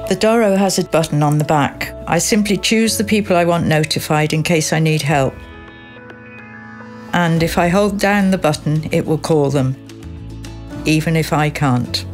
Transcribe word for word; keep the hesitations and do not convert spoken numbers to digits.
The Doro has a button on the back. I simply choose the people I want notified in case I need help. And if I hold down the button, it will call them, even if I can't.